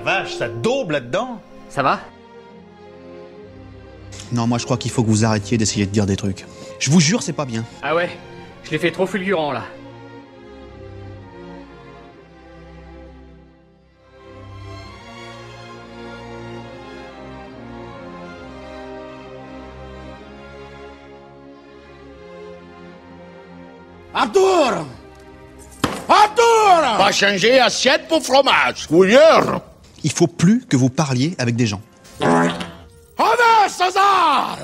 vache, ça daube là-dedans. Ça va? Non, moi je crois qu'il faut que vous arrêtiez d'essayer de dire des trucs. Je vous jure, c'est pas bien. Ah ouais, je l'ai fait trop fulgurant là. Arthur! Arthur! Va changer assiette pour fromage, bouilleur! Il faut plus que vous parliez avec des gens. Allez, César!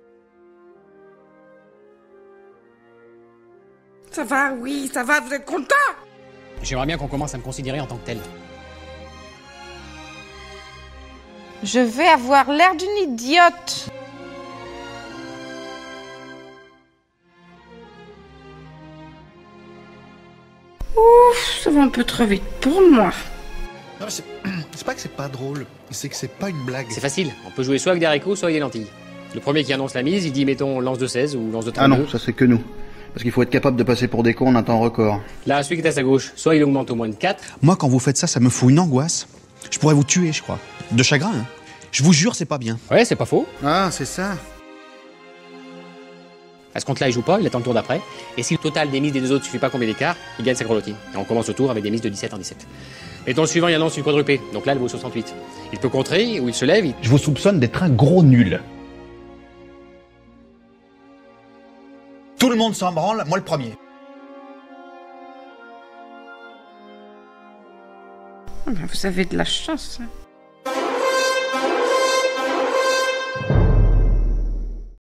Ça va, oui, ça va, vous êtes content? J'aimerais bien qu'on commence à me considérer en tant que tel. Je vais avoir l'air d'une idiote. Ouf, ça va un peu trop vite pour moi. Non, mais c'est pas que c'est pas drôle, c'est que c'est pas une blague. C'est facile, on peut jouer soit avec des haricots, soit avec des lentilles. Le premier qui annonce la mise, il dit mettons lance de 16 ou lance de 32. Ah non, ça c'est que nous. Parce qu'il faut être capable de passer pour des cons en un temps record. Là, celui qui est à sa gauche, soit il augmente au moins de 4. Moi, quand vous faites ça, ça me fout une angoisse. Je pourrais vous tuer, je crois. De chagrin, hein. Je vous jure, c'est pas bien. Ouais, c'est pas faux. Ah, c'est ça. À ce compte-là, il joue pas, il attend le tour d'après. Et si le total des mises des deux autres suffit pas combien d'écart, il gagne sa grelottine. Et on commence le tour avec des mises de 17 en 17. Et dans le suivant, il annonce une quadrupée. Donc là, elle vaut 68. Il peut contrer, ou il se lève, Je vous soupçonne d'être un gros nul. Tout le monde s'en branle, moi le premier. Vous avez de la chance. Hein.